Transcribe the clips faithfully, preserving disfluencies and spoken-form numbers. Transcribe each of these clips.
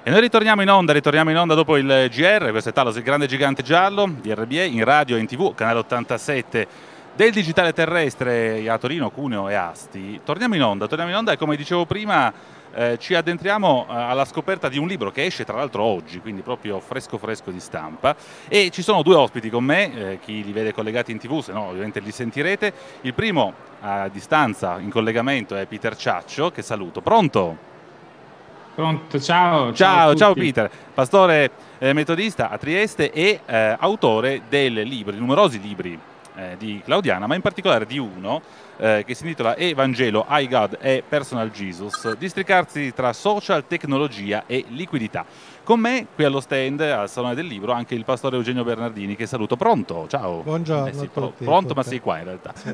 E noi ritorniamo in onda, ritorniamo in onda dopo il G R, questo è Talos, il grande gigante giallo di R B A, in radio e in tv, canale ottantasette del digitale terrestre a Torino, Cuneo e Asti. Torniamo in onda, torniamo in onda e come dicevo prima eh, ci addentriamo eh, alla scoperta di un libro che esce tra l'altro oggi, quindi proprio fresco fresco di stampa, e ci sono due ospiti con me, eh, chi li vede collegati in tv, se no ovviamente li sentirete. Il primo a distanza, in collegamento, è Peter Ciaccio, che saluto. Pronto? Pronto, ciao. Ciao, Ciao, ciao Peter, pastore eh, metodista a Trieste e eh, autore del libro, di numerosi libri eh, di Claudiana, ma in particolare di uno eh, che si intitola Evangelo, I God e Personal Jesus, districarsi tra social, tecnologia e liquidità. Con me qui allo stand, al Salone del Libro, anche il pastore Eugenio Bernardini, che saluto. Pronto? Ciao. Buongiorno eh sì, a tutti, pronto, tutte. ma sei qua in realtà. Sì.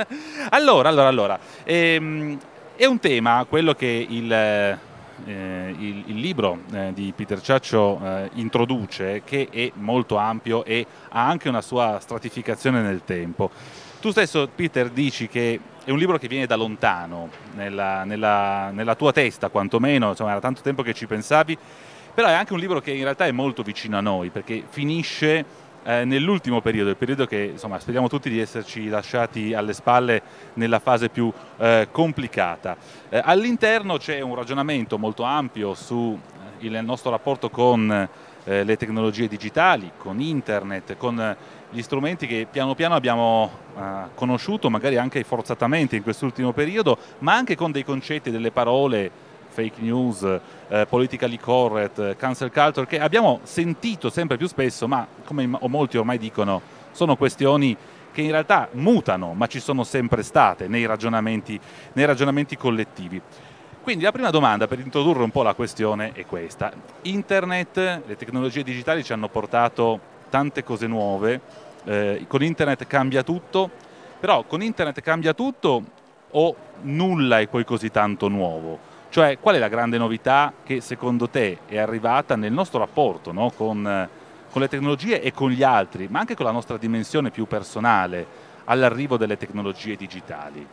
allora, allora, allora, ehm, è un tema, quello che il... Eh, il, il libro eh, di Peter Ciaccio eh, introduce, che è molto ampio e ha anche una sua stratificazione nel tempo. Tu stesso, Peter, dici che è un libro che viene da lontano, nella, nella, nella tua testa quantomeno, insomma era tanto tempo che ci pensavi, però è anche un libro che in realtà è molto vicino a noi, perché finisce Eh, nell'ultimo periodo, il periodo che insomma speriamo tutti di esserci lasciati alle spalle nella fase più eh, complicata. Eh, all'interno c'è un ragionamento molto ampio sul nostro rapporto con eh, le tecnologie digitali, con internet, con gli strumenti che piano piano abbiamo eh, conosciuto, magari anche forzatamente in quest'ultimo periodo, ma anche con dei concetti, delle parole, fake news, eh, politically correct, cancel culture, che abbiamo sentito sempre più spesso, ma come molti ormai dicono, sono questioni che in realtà mutano, ma ci sono sempre state nei ragionamenti, nei ragionamenti collettivi. Quindi la prima domanda, per introdurre un po' la questione, è questa. Internet, le tecnologie digitali ci hanno portato tante cose nuove, eh, con internet cambia tutto, però con internet cambia tutto o nulla è poi così tanto nuovo? Cioè, qual è la grande novità che secondo te è arrivata nel nostro rapporto, no? con, eh, con le tecnologie e con gli altri, ma anche con la nostra dimensione più personale all'arrivo delle tecnologie digitali?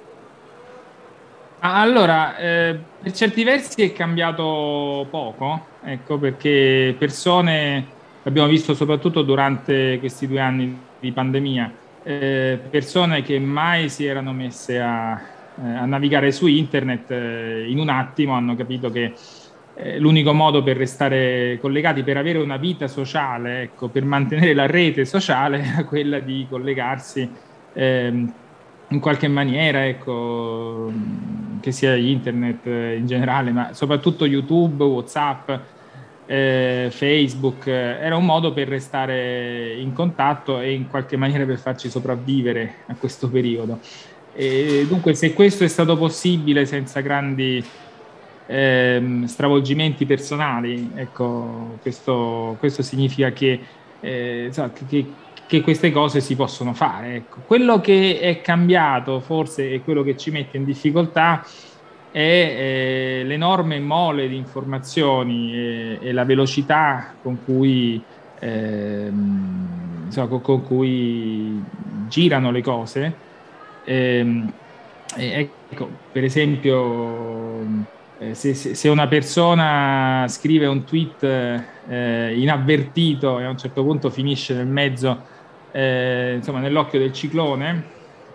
Allora, eh, per certi versi è cambiato poco, ecco, perché persone, l'abbiamo visto soprattutto durante questi due anni di pandemia, eh, persone che mai si erano messe a, eh, a navigare su internet, eh, in un attimo hanno capito che eh, l'unico modo per restare collegati, per avere una vita sociale, ecco, per mantenere la rete sociale, era quella di collegarsi ehm, in qualche maniera, ecco, che sia internet in generale, ma soprattutto YouTube, WhatsApp, eh, Facebook, eh, era un modo per restare in contatto e in qualche maniera per farci sopravvivere a questo periodo. E dunque, se questo è stato possibile senza grandi ehm, stravolgimenti personali, ecco, questo, questo significa che, eh, che che queste cose si possono fare. Ecco. Quello che è cambiato forse e quello che ci mette in difficoltà è eh, l'enorme mole di informazioni e, e la velocità con cui, eh, insomma, con cui girano le cose. Eh, ecco, per esempio, eh, se, se una persona scrive un tweet eh, inavvertito e a un certo punto finisce nel mezzo, Eh, insomma, nell'occhio del ciclone,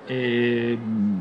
e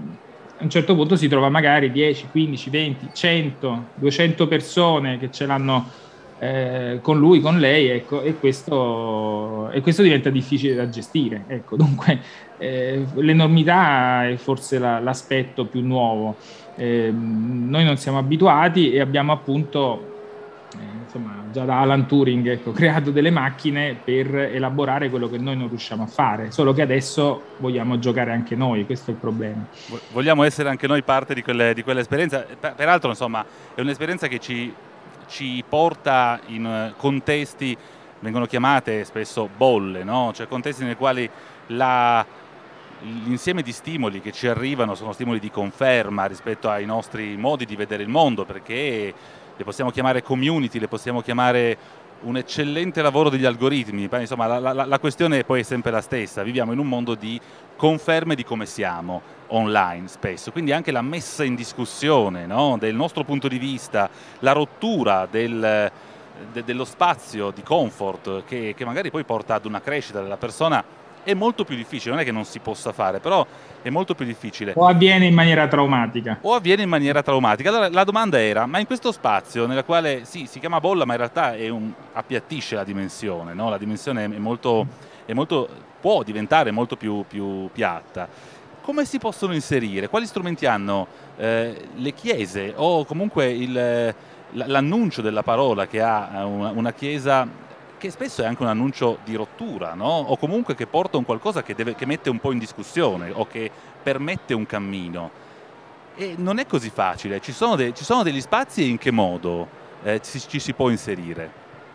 a un certo punto si trova magari dieci, quindici, venti, cento, duecento persone che ce l'hanno eh, con lui, con lei, ecco, e questo, e questo diventa difficile da gestire. Ecco. Dunque, eh, l'enormità è forse la, l'aspetto più nuovo. Eh, noi non siamo abituati e abbiamo appunto insomma, già da Alan Turing, ecco, creato delle macchine per elaborare quello che noi non riusciamo a fare, solo che adesso vogliamo giocare anche noi, questo è il problema. Vogliamo essere anche noi parte di, quelle, di quell'esperienza, peraltro insomma è un'esperienza che ci, ci porta in contesti, vengono chiamate spesso bolle, no? Cioè contesti nei quali la... l'insieme di stimoli che ci arrivano sono stimoli di conferma rispetto ai nostri modi di vedere il mondo, perché le possiamo chiamare community, le possiamo chiamare un eccellente lavoro degli algoritmi, insomma la, la, la questione poi è sempre la stessa, viviamo in un mondo di conferme di come siamo online spesso, quindi anche la messa in discussione, no, del nostro punto di vista, la rottura del, de, dello spazio di comfort che, che magari poi porta ad una crescita della persona è molto più difficile, non è che non si possa fare, però è molto più difficile. O avviene in maniera traumatica. O avviene in maniera traumatica. Allora la domanda era, ma in questo spazio nella quale sì, si chiama bolla, ma in realtà è un, appiattisce la dimensione, no? La dimensione è molto, è molto, può diventare molto più, più piatta. Come si possono inserire? Quali strumenti hanno eh, le chiese o comunque l'annuncio della parola che ha una, una chiesa che spesso è anche un annuncio di rottura, no? O comunque che porta un qualcosa che, deve, che mette un po' in discussione o che permette un cammino. E non è così facile, ci sono, de, ci sono degli spazi e in che modo eh, ci, ci si può inserire?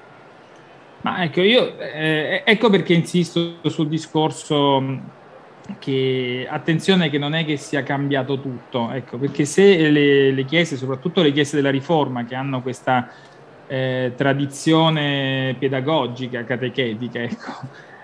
Ma ecco, io, eh, ecco perché insisto sul discorso che, attenzione, che non è che sia cambiato tutto, ecco, perché se le, le chiese, soprattutto le chiese della Riforma, che hanno questa Eh, tradizione pedagogica, catechetica, ecco,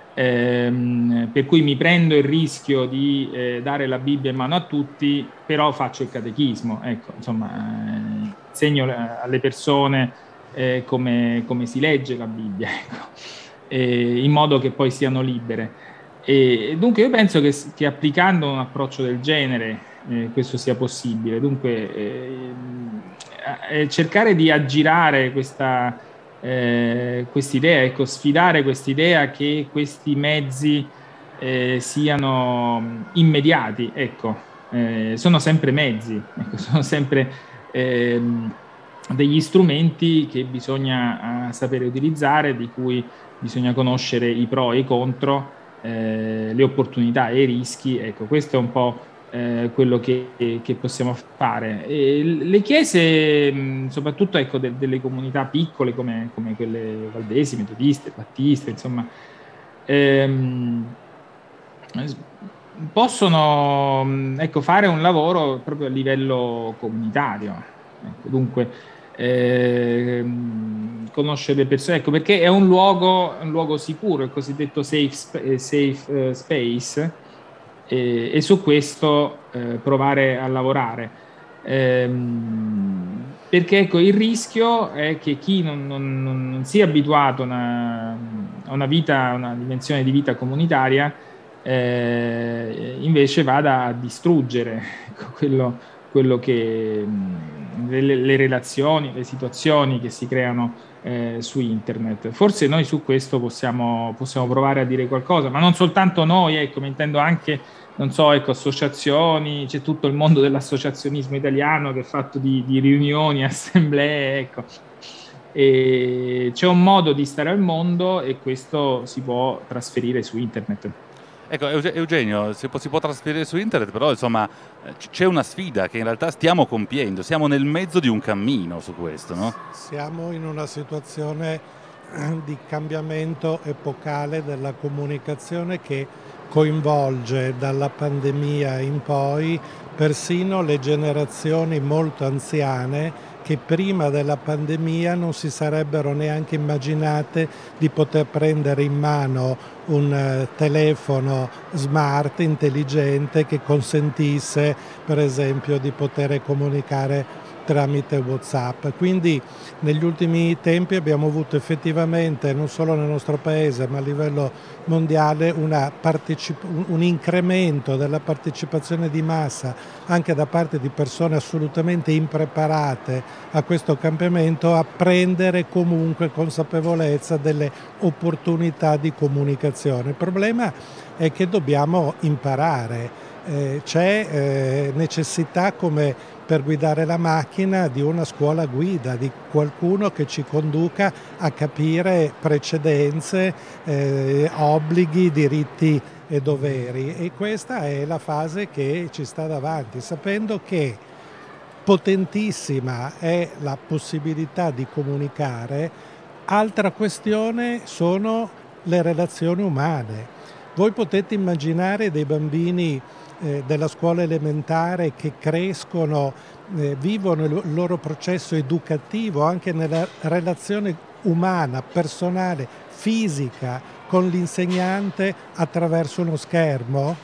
ehm, per cui mi prendo il rischio di eh, dare la Bibbia in mano a tutti, però faccio il catechismo, ecco, insomma, eh, insegno alle persone eh, come, come si legge la Bibbia, ecco, eh, in modo che poi siano libere. E dunque io penso che, che applicando un approccio del genere eh, questo sia possibile. Dunque eh, eh, cercare di aggirare questa eh, quest'idea, ecco, sfidare quest'idea che questi mezzi eh, siano immediati, ecco, eh, sono sempre mezzi, ecco, sono sempre eh, degli strumenti che bisogna uh, sapere utilizzare, di cui bisogna conoscere i pro e i contro, eh, le opportunità e i rischi. Ecco, questo è un po' eh, quello che, che possiamo fare. E le chiese, mh, soprattutto ecco, de, delle comunità piccole come, come quelle valdesi, metodiste, battiste, insomma, ehm, possono ecco, fare un lavoro proprio a livello comunitario. Ecco, dunque, eh, conoscere le persone, ecco, perché è un luogo, un luogo sicuro, il cosiddetto safe, safe uh, space, e, e su questo eh, provare a lavorare. Ehm, perché ecco, il rischio è che chi non, non, non sia abituato a una, a una vita, a una dimensione di vita comunitaria, eh, invece vada a distruggere ecco, quello, quello che le, le relazioni, le situazioni che si creano eh, su internet. Forse noi su questo possiamo, possiamo provare a dire qualcosa, ma non soltanto noi, ecco, mi intendo anche, non so, ecco, associazioni, c'è tutto il mondo dell'associazionismo italiano che è fatto di, di riunioni, assemblee, ecco. E c'è un modo di stare al mondo e questo si può trasferire su internet. Ecco, Eugenio, si può, si può trasferire su internet, però insomma c'è una sfida che in realtà stiamo compiendo, siamo nel mezzo di un cammino su questo, no? Siamo in una situazione di cambiamento epocale della comunicazione che coinvolge dalla pandemia in poi persino le generazioni molto anziane che prima della pandemia non si sarebbero neanche immaginate di poter prendere in mano un telefono smart, intelligente, che consentisse per esempio di poter comunicare tramite WhatsApp. Quindi negli ultimi tempi abbiamo avuto effettivamente, non solo nel nostro paese ma a livello mondiale, una un incremento della partecipazione di massa anche da parte di persone assolutamente impreparate a questo cambiamento, a prendere comunque consapevolezza delle opportunità di comunicazione. Il problema è che dobbiamo imparare, eh, c'è eh, necessità, come per guidare la macchina, di una scuola guida, di qualcuno che ci conduca a capire precedenze, eh, obblighi, diritti e doveri. E questa è la fase che ci sta davanti, sapendo che potentissima è la possibilità di comunicare. Altra questione sono le relazioni umane. Voi potete immaginare dei bambini Eh, della scuola elementare che crescono, eh, vivono il loro processo educativo anche nella relazione umana, personale, fisica con l'insegnante attraverso uno schermo?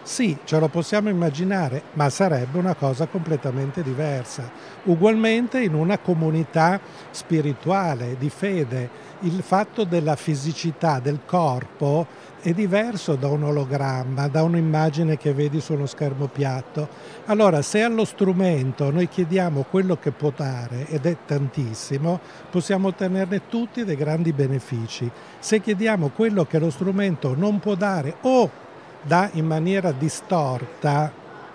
Sì, ce lo possiamo immaginare, ma sarebbe una cosa completamente diversa. Ugualmente in una comunità spirituale, di fede, il fatto della fisicità del corpo è diverso da un ologramma, da un'immagine che vedi su uno schermo piatto. Allora, se allo strumento noi chiediamo quello che può dare, ed è tantissimo, possiamo ottenerne tutti dei grandi benefici. Se chiediamo quello che lo strumento non può dare o dà in maniera distorta,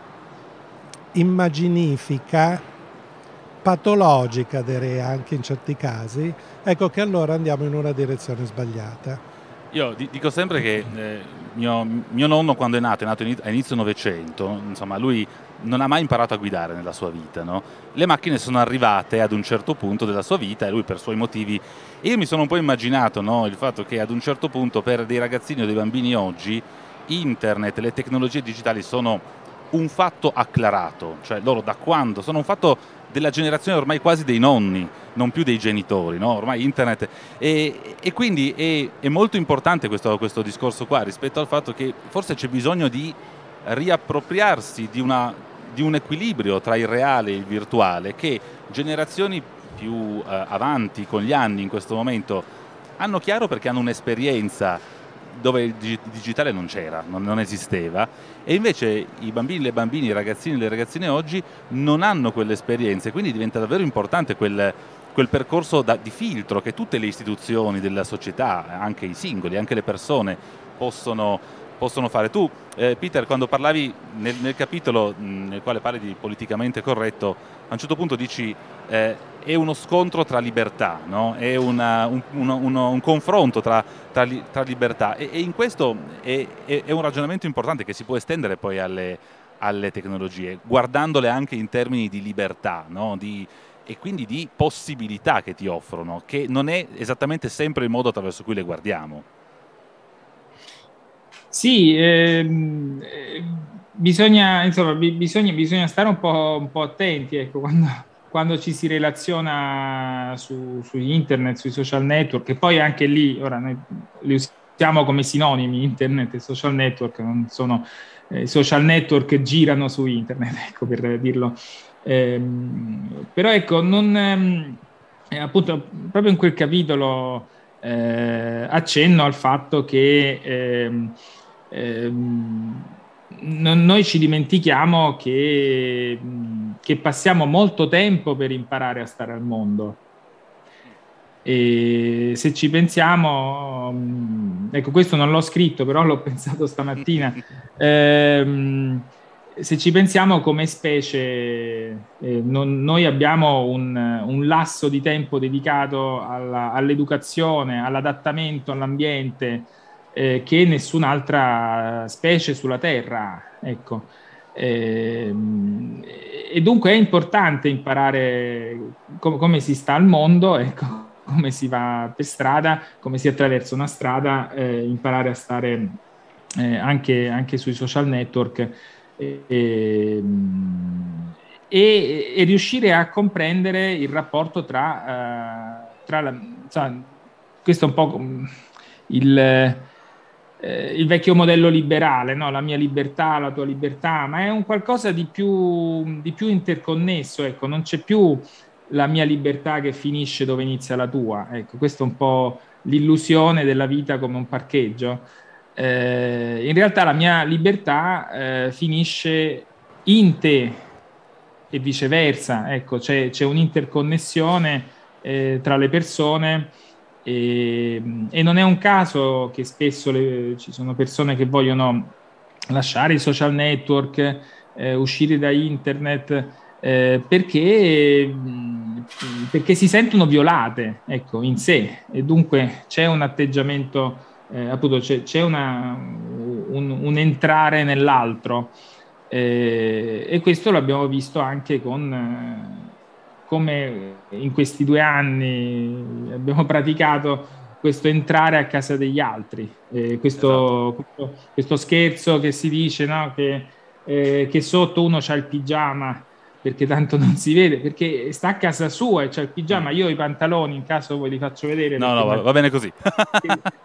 immaginifica, patologica direi anche in certi casi, ecco che allora andiamo in una direzione sbagliata. Io dico sempre che eh, mio, mio nonno quando è nato, è nato a inizio Novecento, insomma lui non ha mai imparato a guidare nella sua vita, no? Le macchine sono arrivate ad un certo punto della sua vita e lui per suoi motivi, e io mi sono un po' immaginato, no, il fatto che ad un certo punto per dei ragazzini o dei bambini oggi internet, le tecnologie digitali sono un fatto acclarato, cioè loro da quando sono un fatto della generazione ormai quasi dei nonni, non più dei genitori, no? Ormai internet e, e quindi è, è molto importante questo, questo discorso qua rispetto al fatto che forse c'è bisogno di riappropriarsi di, una, di un equilibrio tra il reale e il virtuale che generazioni più eh, avanti con gli anni in questo momento hanno chiaro perché hanno un'esperienza dove il digitale non c'era, non, non esisteva, e invece i bambini, le bambine, i ragazzini e le ragazzine oggi non hanno quell'esperienza e quindi diventa davvero importante quel, quel percorso da, di filtro che tutte le istituzioni della società, anche i singoli, anche le persone possono, possono fare. Tu, eh, Peter, quando parlavi nel, nel capitolo mh, nel quale parli di politicamente corretto, a un certo punto dici eh, è uno scontro tra libertà, no? È una, un, uno, uno, un confronto tra, tra, tra libertà e, e in questo è, è, è un ragionamento importante che si può estendere poi alle, alle tecnologie, guardandole anche in termini di libertà, no? Di, e quindi di possibilità che ti offrono, che non è esattamente sempre il modo attraverso cui le guardiamo. Sì, ehm, bisogna, insomma, bisogna, bisogna stare un po', un po' attenti, ecco, quando, quando ci si relaziona su, su internet, sui social network, e poi anche lì, ora noi li usiamo come sinonimi, internet e social network, non sono eh, social network girano su internet, ecco, per dirlo. Ehm, però ecco, non, ehm, appunto, proprio in quel capitolo eh, accenno al fatto che ehm, ehm, noi ci dimentichiamo che, che passiamo molto tempo per imparare a stare al mondo. E se ci pensiamo, ecco, questo non l'ho scritto, però l'ho pensato stamattina. ehm, se ci pensiamo come specie, eh, non, noi abbiamo un, un lasso di tempo dedicato alla, all'educazione, all'adattamento all'ambiente, eh, che nessun'altra specie sulla Terra, ecco. Eh, e dunque è importante imparare com- come si sta al mondo, ecco, come si va per strada, come si attraversa una strada, eh, imparare a stare eh, anche, anche sui social network. E, e, e riuscire a comprendere il rapporto tra, uh, tra la, cioè, questo è un po' il, eh, il vecchio modello liberale, no? La mia libertà, la tua libertà, ma è un qualcosa di più, di più interconnesso, ecco, non c'è più la mia libertà che finisce dove inizia la tua, ecco, questa è un po' l'illusione della vita come un parcheggio. Eh, in realtà la mia libertà eh, finisce in te e viceversa, ecco, c'è, c'è un'interconnessione eh, tra le persone e, e non è un caso che spesso le, ci sono persone che vogliono lasciare i social network, eh, uscire da internet, eh, perché, perché si sentono violate, ecco, in sé, e dunque c'è un atteggiamento Eh, appunto c'è, c'è una, un, un entrare nell'altro eh, e questo l'abbiamo visto anche con eh, come in questi due anni abbiamo praticato questo entrare a casa degli altri, eh, questo, esatto. questo, questo scherzo che si dice, no? che, eh, che sotto uno c'ha il pigiama perché tanto non si vede, perché sta a casa sua e c'ha il pigiama. Io ho i pantaloni, in caso voi li faccio vedere. No, no, va, va bene così.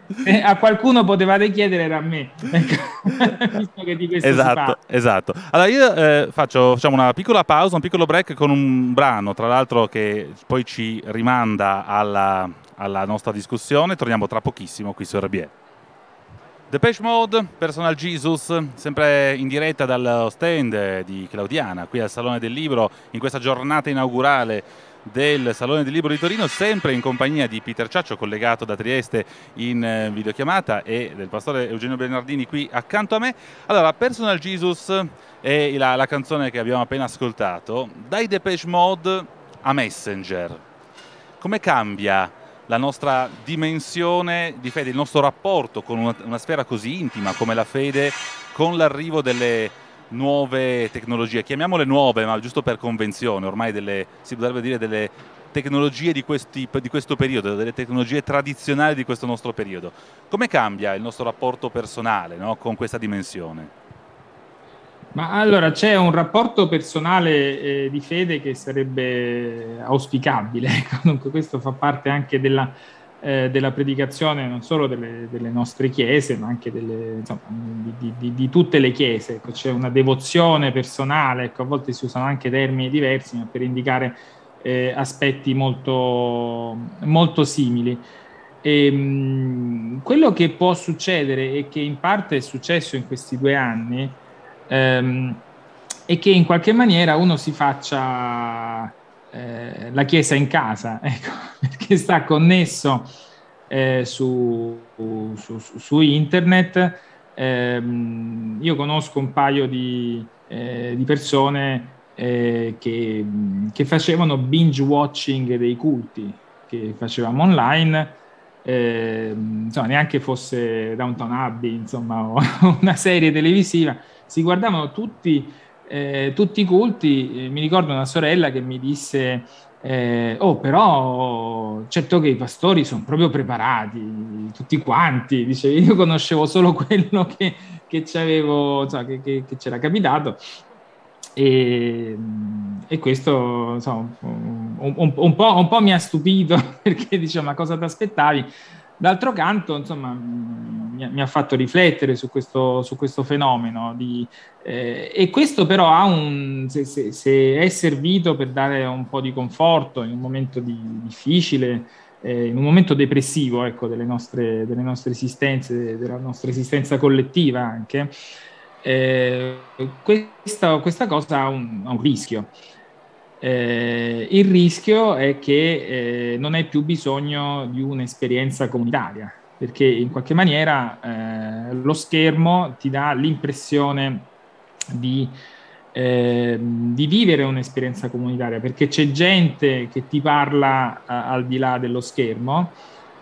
Se a qualcuno potevate chiedere era a me, ecco. Visto che di questo esatto, si parla. Esatto. Allora io eh, faccio facciamo una piccola pausa, un piccolo break con un brano, tra l'altro che poi ci rimanda alla, alla nostra discussione. Torniamo tra pochissimo qui su R B E. Depeche Mode, Personal Jesus, sempre in diretta dallo stand di Claudiana, qui al Salone del Libro, in questa giornata inaugurale del Salone del Libro di Torino, sempre in compagnia di Peter Ciaccio, collegato da Trieste in videochiamata, e del pastore Eugenio Bernardini qui accanto a me. Allora, Personal Jesus è la, la canzone che abbiamo appena ascoltato. Dai Depeche Mode a Messenger, come cambia la nostra dimensione di fede, il nostro rapporto con una, una sfera così intima come la fede, con l'arrivo delle nuove tecnologie, chiamiamole nuove, ma giusto per convenzione, ormai delle, si potrebbe dire delle tecnologie di, questi, di questo periodo, delle tecnologie tradizionali di questo nostro periodo. Come cambia il nostro rapporto personale, no, con questa dimensione? Ma allora c'è un rapporto personale eh, di fede che sarebbe auspicabile, comunque questo fa parte anche della, eh, della predicazione non solo delle, delle nostre chiese, ma anche delle, insomma, di, di, di tutte le chiese. Ecco, c'è una devozione personale, ecco, a volte si usano anche termini diversi, ma per indicare eh, aspetti molto, molto simili. E, mh, quello che può succedere e che in parte è successo in questi due anni ehm, è che in qualche maniera uno si faccia eh, la chiesa in casa, ecco, perché sta connesso eh, su, su, su internet. Ehm, io conosco un paio di, eh, di persone eh, che, che facevano binge watching dei culti che facevamo online. Eh, insomma, neanche fosse Downton Abbey, insomma, o una serie televisiva, si guardavano tutti, eh, tutti i culti. Eh, mi ricordo una sorella che mi disse eh, oh, però certo che i pastori sono proprio preparati, tutti quanti. Dice, io conoscevo solo quello che, che c'avevo, insomma, che, che, che c'era capitato. E, e questo insomma, un, un, un, po', un po' mi ha stupito, perché diciamo, ma cosa ti aspettavi? D'altro canto, insomma, mi, mi ha fatto riflettere su questo, su questo fenomeno di, eh, e questo però ha un, se, se, se è servito per dare un po' di conforto in un momento di, difficile, eh, in un momento depressivo, ecco, delle nostre, delle nostre esistenze, della nostra esistenza collettiva anche. Eh, questa, questa cosa ha un, ha un rischio. Eh, il rischio è che eh, non hai più bisogno di un'esperienza comunitaria, perché in qualche maniera eh, lo schermo ti dà l'impressione di, eh, di vivere un'esperienza comunitaria, perché c'è gente che ti parla eh, al di là dello schermo.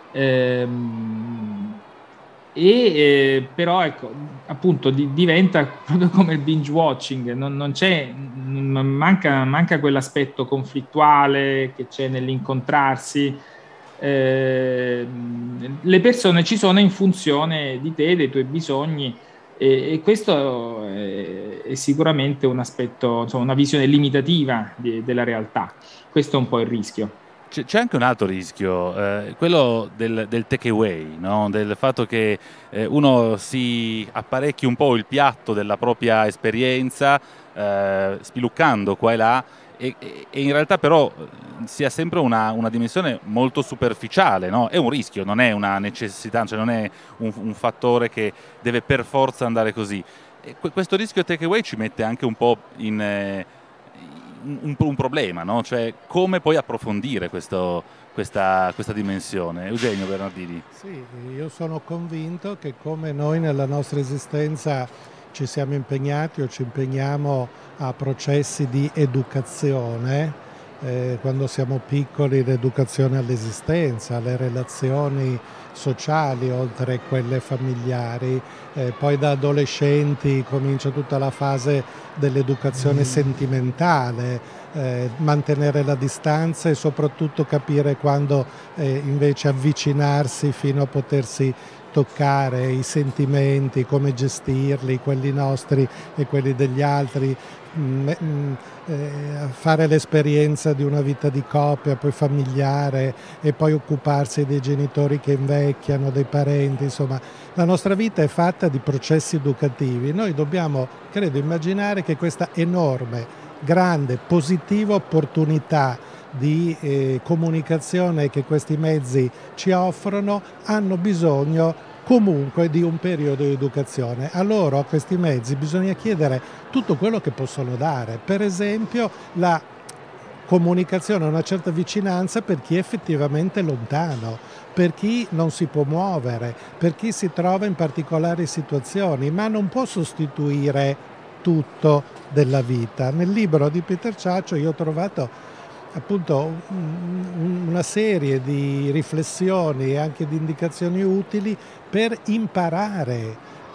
Ehm, E eh, però ecco, appunto di, diventa proprio come il binge watching, non, non c'è, manca, manca quell'aspetto conflittuale che c'è nell'incontrarsi. Eh, le persone ci sono in funzione di te, dei tuoi bisogni, e, e questo è, è sicuramente un aspetto, insomma, una visione limitativa di, della realtà. Questo è un po' il rischio. C'è anche un altro rischio, eh, quello del, del takeaway, no? Del fatto che eh, uno si apparecchi un po' il piatto della propria esperienza, eh, spiluccando qua e là, e, e in realtà però sia sempre una, una dimensione molto superficiale, no? È un rischio, non è una necessità, cioè non è un, un fattore che deve per forza andare così. E questo rischio takeaway ci mette anche un po' in... Eh, Un, un problema, no? Cioè come poi approfondire questo, questa, questa dimensione. Eugenio Bernardini. Sì, io sono convinto che come noi nella nostra esistenza ci siamo impegnati o ci impegniamo a processi di educazione, eh, quando siamo piccoli l'educazione all'esistenza, alle relazioni sociali oltre a quelle familiari, eh, poi da adolescenti comincia tutta la fase dell'educazione mm. sentimentale, eh, mantenere la distanza e soprattutto capire quando eh, invece avvicinarsi fino a potersi toccare i sentimenti, come gestirli, quelli nostri e quelli degli altri, mh, mh, eh, fare l'esperienza di una vita di coppia, poi familiare, e poi occuparsi dei genitori che invecchiano, dei parenti, insomma la nostra vita è fatta di processi educativi. Noi dobbiamo, credo, immaginare che questa enorme, grande, positiva opportunità di eh, comunicazione che questi mezzi ci offrono hanno bisogno comunque di un periodo di educazione. A loro, a questi mezzi, bisogna chiedere tutto quello che possono dare, per esempio la comunicazione, una certa vicinanza per chi è effettivamente lontano, per chi non si può muovere, per chi si trova in particolari situazioni, ma non può sostituire tutto della vita. Nel libro di Peter Ciaccio io ho trovato appunto una serie di riflessioni e anche di indicazioni utili per imparare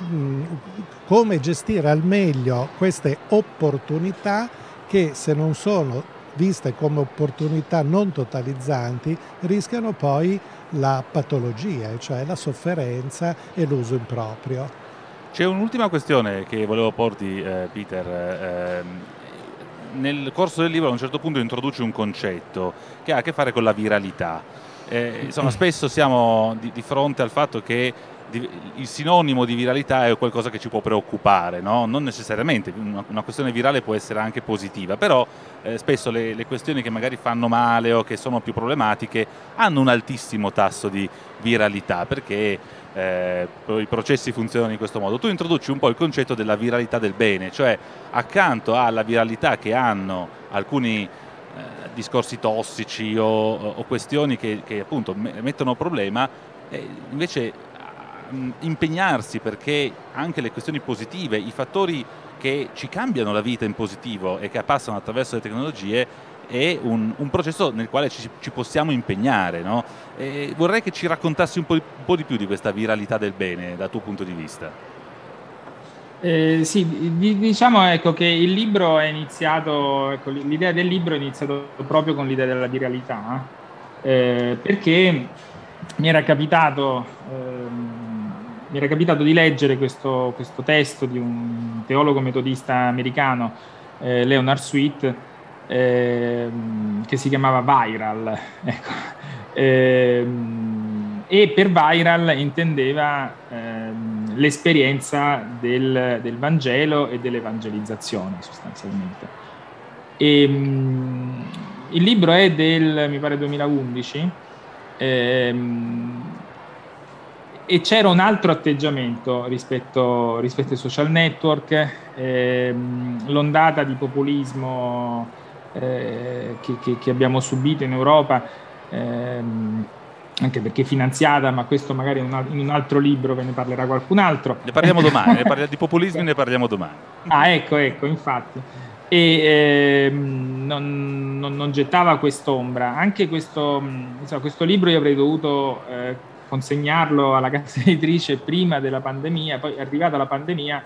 come gestire al meglio queste opportunità che, se non sono viste come opportunità non totalizzanti, rischiano poi la patologia, cioè la sofferenza e l'uso improprio. C'è un'ultima questione che volevo porti, eh, Peter. Eh, nel corso del libro a un certo punto introduce un concetto che ha a che fare con la viralità. Eh, insomma, spesso siamo di, di fronte al fatto che di, il sinonimo di viralità è qualcosa che ci può preoccupare, no? Non necessariamente, una, una questione virale può essere anche positiva, però eh, spesso le, le questioni che magari fanno male o che sono più problematiche hanno un altissimo tasso di viralità, perché Eh, i processi funzionano in questo modo. Tu introduci un po' il concetto della viralità del bene, cioè accanto alla viralità che hanno alcuni eh, discorsi tossici o, o questioni che, che appunto mettono problema, eh, invece mh, impegnarsi perché anche le questioni positive, i fattori che ci cambiano la vita in positivo e che passano attraverso le tecnologie, è un, un processo nel quale ci, ci possiamo impegnare, no? E vorrei che ci raccontassi un po', di, un po' di più di questa viralità del bene dal tuo punto di vista. Eh, sì, diciamo ecco, che il libro è iniziato, ecco, l'idea del libro è iniziata proprio con l'idea della viralità, eh, perché mi era capitato, eh, mi era capitato di leggere questo, questo testo di un teologo metodista americano, eh, Leonard Sweet, Eh, che si chiamava Viral, ecco. eh, e per Viral intendeva eh, l'esperienza del, del Vangelo e dell'evangelizzazione sostanzialmente. E, mh, il libro è del, mi pare, duemilaundici, ehm, e c'era un altro atteggiamento rispetto, rispetto ai social network, ehm, l'ondata di populismo Eh, che, che, che abbiamo subito in Europa, ehm, anche perché finanziata, ma questo magari in un, in un altro libro ve ne parlerà qualcun altro. Ne parliamo domani, ne parliamo, di populismi ne parliamo domani. Ah, ecco, ecco, infatti. E ehm, non, non, non gettava quest'ombra. Anche questo, insomma, questo libro io avrei dovuto eh, consegnarlo alla casa editrice prima della pandemia, poi è arrivata la pandemia.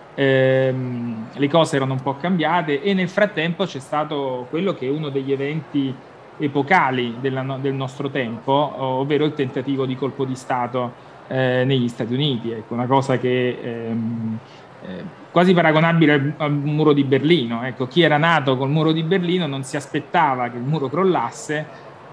Ehm, le cose erano un po' cambiate e nel frattempo c'è stato quello che è uno degli eventi epocali della, del nostro tempo, ovvero il tentativo di colpo di Stato eh, negli Stati Uniti. Ecco, una cosa che ehm, eh, quasi paragonabile al, al muro di Berlino. Ecco, chi era nato col muro di Berlino non si aspettava che il muro crollasse,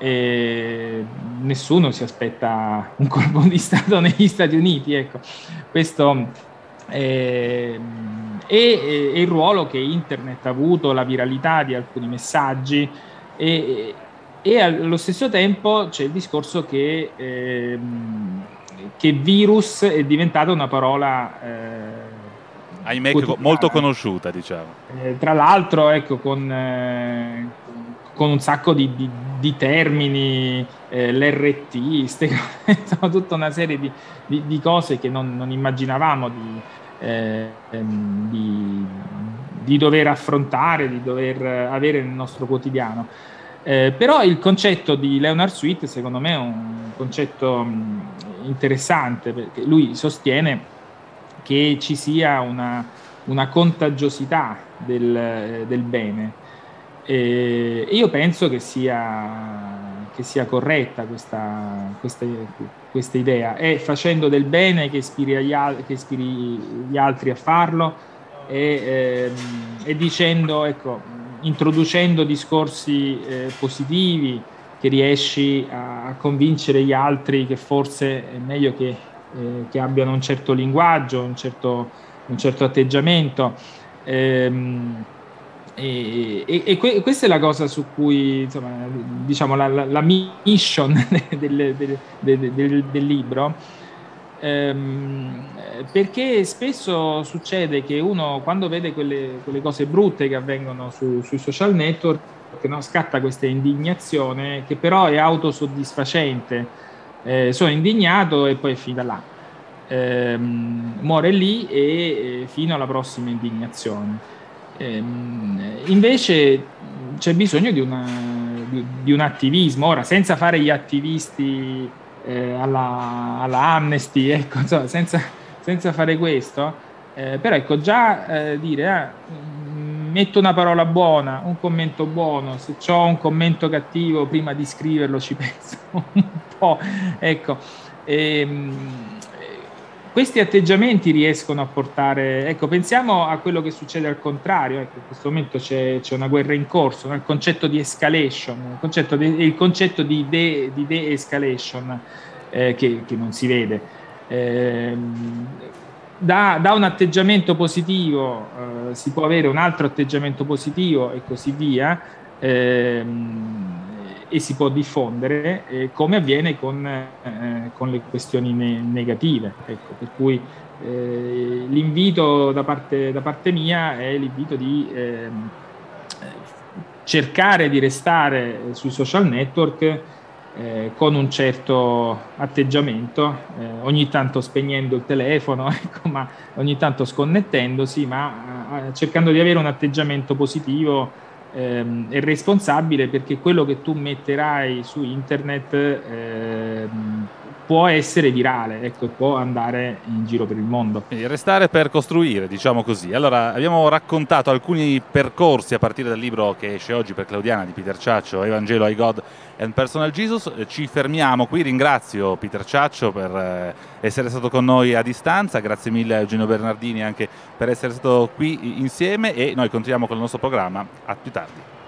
e nessuno si aspetta un colpo di Stato negli Stati Uniti. Ecco, questo E, e, e il ruolo che internet ha avuto, la viralità di alcuni messaggi, e, e allo stesso tempo c'è il discorso che, eh, che virus è diventata una parola eh, ahimè molto conosciuta, diciamo. Eh, tra l'altro, ecco, con, eh, con un sacco di, di, di termini, eh, l'R T, ste, insomma, tutta una serie di, di, di cose che non, non immaginavamo di Eh, di, di dover affrontare, di dover avere nel nostro quotidiano. Eh, però il concetto di Leonard Sweet secondo me è un concetto mh, interessante, perché lui sostiene che ci sia una, una contagiosità del, del bene. E io penso che sia, che sia corretta questa, questa, questa idea. È facendo del bene che ispiri, agli al- che ispiri gli altri a farlo, e, ehm, e dicendo, ecco, introducendo discorsi eh, positivi, che riesci a, a convincere gli altri che forse è meglio che, eh, che abbiano un certo linguaggio, un certo, un certo atteggiamento. Ehm, E, e, e que questa è la cosa su cui, insomma, diciamo, la, la, la mission del, del, del, del, del libro, ehm, perché spesso succede che uno, quando vede quelle, quelle cose brutte che avvengono su, sui social network, no, scatta questa indignazione che però è autosoddisfacente. Eh, sono indignato e poi è finita là. Eh, muore lì e, e fino alla prossima indignazione. Invece c'è bisogno di, una, di, di un attivismo, ora senza fare gli attivisti eh, alla, alla Amnesty, ecco, insomma, senza, senza fare questo, eh, però ecco, già eh, dire eh, metto una parola buona, un commento buono, se ho un commento cattivo prima di scriverlo ci penso un po', ecco. E, questi atteggiamenti riescono a portare, ecco, pensiamo a quello che succede al contrario, ecco, in questo momento c'è una guerra in corso, no? Il concetto di escalation, il concetto di, il concetto di de, di de-escalation eh, che, che non si vede. Eh, da, da un atteggiamento positivo eh, si può avere un altro atteggiamento positivo e così via, eh, e si può diffondere eh, come avviene con, eh, con le questioni ne negative. Ecco, per cui eh, l'invito da parte, da parte mia è l'invito di eh, cercare di restare sui social network eh, con un certo atteggiamento, eh, ogni tanto spegnendo il telefono, ecco, ma ogni tanto sconnettendosi, ma eh, cercando di avere un atteggiamento positivo Ehm, è responsabile, perché quello che tu metterai su internet ehm, può essere virale, ecco, può andare in giro per il mondo. Quindi restare per costruire, diciamo così. Allora, abbiamo raccontato alcuni percorsi a partire dal libro che esce oggi per Claudiana di Peter Ciaccio, Evangelo I God and Personal Jesus. Ci fermiamo qui, ringrazio Peter Ciaccio per essere stato con noi a distanza, grazie mille a Eugenio Bernardini anche per essere stato qui insieme, e noi continuiamo con il nostro programma. A più tardi.